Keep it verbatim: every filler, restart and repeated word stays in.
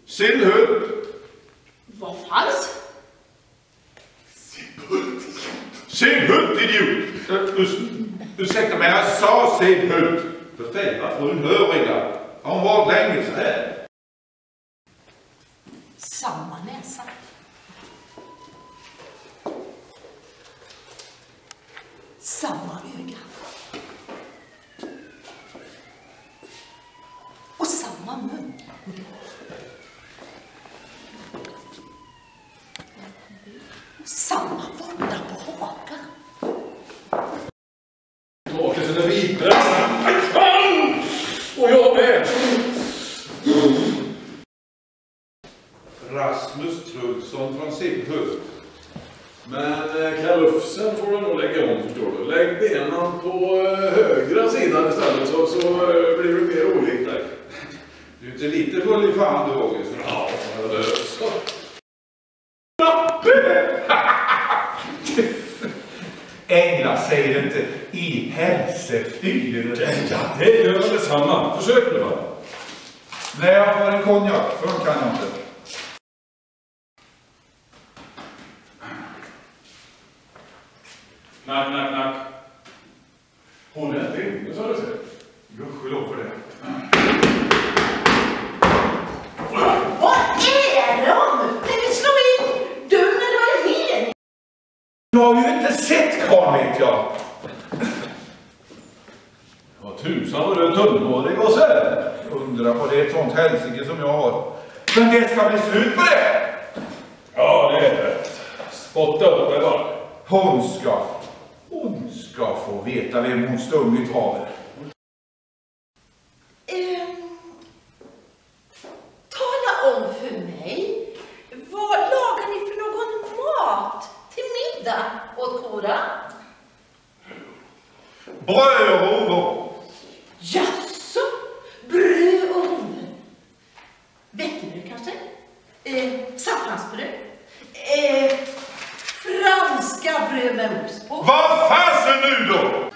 Sillhult. Vad falskt? Sillhult. Sillhult, idiot. Uh, ursäkta mig, jag sa Sillhult. För fälla frun hör illa. Har hon varit länge så här? Samma näsa. Samma öga. Och samma mun. Samma vånda på hakan. Taket är det vitare. Fan! Och jag med. Rasmus Trullsson från Sillhult. Men eh, kalufsen får du nog lägga om, förstår du. Lägg benen på eh, högra sidan istället så, så eh, blir det mer olikt där. Du är inte lite full i fan du, August. Ja, det är så. Änglar säger inte i hälsefyr. Ja, det gör väl detsamma. Försök nu, va? Nej, jag har en konjak. Förrän kan jag inte. Knack, knack, knack. Hon är inte inne, så har du sett. Gudskelov för det. Vad är de? Kan ni slå in dörren eller vad är det? Du har ju inte sett karl, vet jag. Vad tusan var du tunnhårig och så här. Undra på det, ett sånt hälsike som jag har. Men det ska bli slut på det. Ja, det är rätt. Spotta upp det bara. Hon ska, hon ska få veta vem hon stungit har. Um, tala om för mig, vad lagar ni för någon mat till middag åt Cora? Bröd och rovor. Jaså, bröd och rovor. Vetebröd kanske? Eh, saffransbröd? Eh, franska bröd med ost på? Vad fasen nu då?